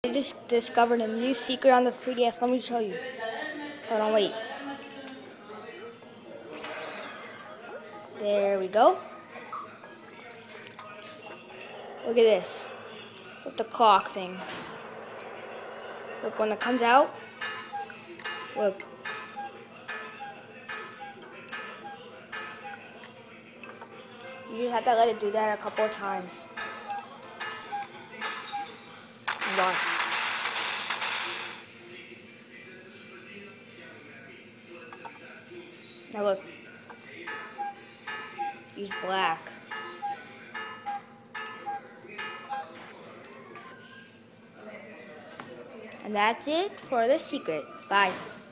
I just discovered a new secret on the 3DS. Let me show you. Hold on, wait. There we go. Look at this. With the clock thing. Look, when it comes out, look. You just have to let it do that a couple of times. Watch. Now look. Use black. And that's it for the secret. Bye.